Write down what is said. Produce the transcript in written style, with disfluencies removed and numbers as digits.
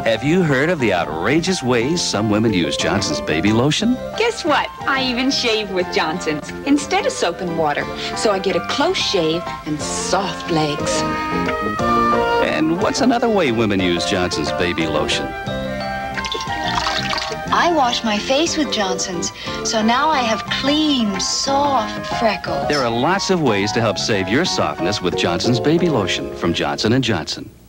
Have you heard of the outrageous ways some women use Johnson's baby lotion? Guess what? I even shave with Johnson's instead of soap and water. So I get a close shave and soft legs. And what's another way women use Johnson's baby lotion? I wash my face with Johnson's, so now I have clean, soft freckles. There are lots of ways to help save your softness with Johnson's baby lotion from Johnson & Johnson.